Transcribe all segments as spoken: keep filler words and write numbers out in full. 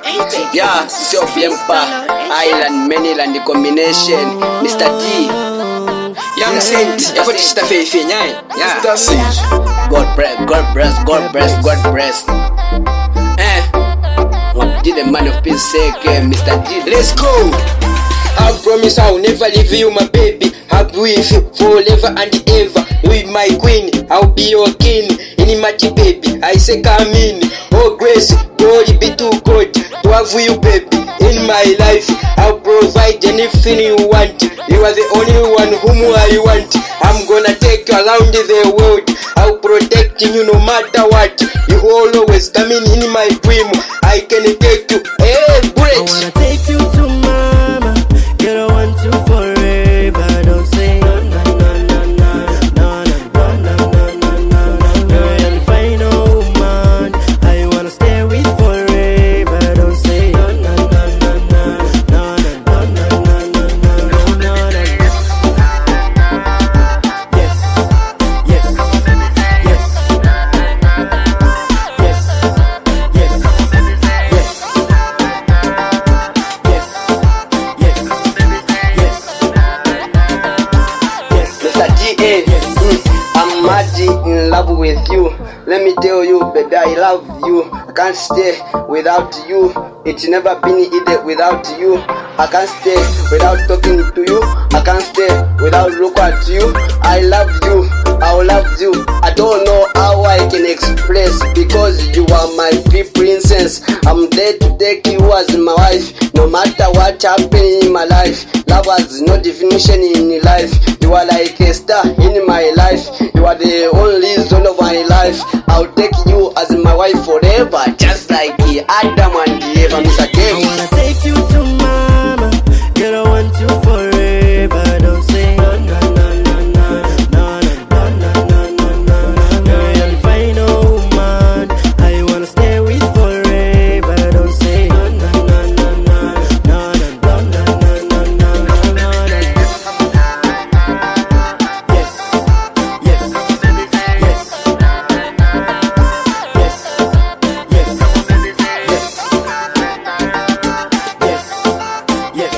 Yeah, Sofiempa, Island, Mainland combination, Mister D. Young Saint, ya foti shita fefe nyai. Yeah. God bless, God bless, God bless, God bless. Eh, what did the man of peace say, Mister D? Let's go. I promise I'll never leave you, my baby. I'll be with you forever and ever. With my queen, I'll be your king. In my baby, I say come in. Oh grace, glory be to God. To have you, baby, in my life. I'll provide anything you want. You are the only one whom I want. I'm gonna take you around the world. I'll protect you no matter what. You always coming in my dream. I can take you every breath. I wanna take you to mama. Girl, I want you forever. Don't say no, no, no, no, no, no, no, no, no, no, no. Girl, you're the final woman I wanna stay with forever. Don't say no, no, no, no, no, no, no, no, no, no, no, no, no. Yes, yes, yes, yes, yes, yes, yes. Mister G A, mm, I'm mad in love with you. Let me tell you, baby, I love you. I can't stay without you. It's never been easy without you. I can't stay without talking to you. I can't stay without looking at you. I love you. I love you. I don't know how I can express, because you are my big princess. I'm there to take you as my wife. No matter what happens in my life, love has no definition in life. You are like a star in my life. You are the only zone of my life. I'll take you as my wife forever, just like Adam and Eve. Mister I Dave. wanna take you to mama. Girl, I want you forever. Don't say no, no, no, no, no, no, no, no, no, no, no. Girl, you're the final woman I wanna stay with forever. Don't say no, no, no, no, no, no, no, no, no, no, no, no, no. Yes, yes, yes, yes, yes, yes, yes,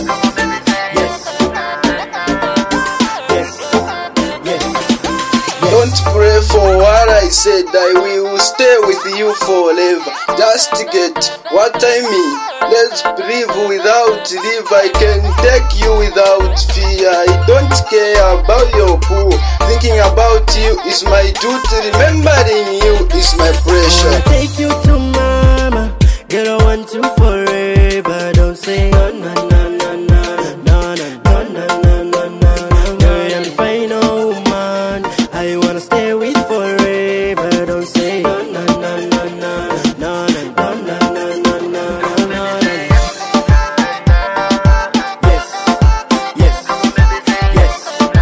yes, yes, yes. Don't pray for what I said. I will stay with you forever. Just get what I mean. Let's breathe without leave. I can take you without fear. I don't care about your poor. Thinking about you is my duty. Remembering you is my I wanna pressure. take you to mama. Girl, I want you forever. Don't say no, no, no, no, no, no, no, no, no, no, no. Girl, you're the final woman I wanna stay with forever. Don't say no, no, no, no, no, no, no, no, no, no, no, no, no. Yes, yes, yes, yes,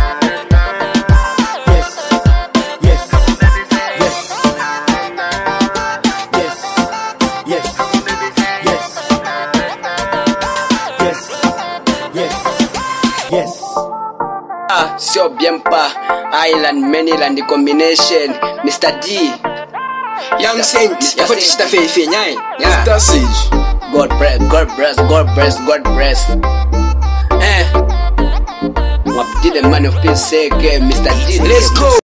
yes, yes, yes, yes, yes, yes, yes. Ah, Sofiempa, Island, Mainland combination, Mister D. Young Saint, ya foti shita fefe nyai. Yeah. God bless, God bless, God bless, God bless. Eh, what did the man of peace say, Mister D? Let's go.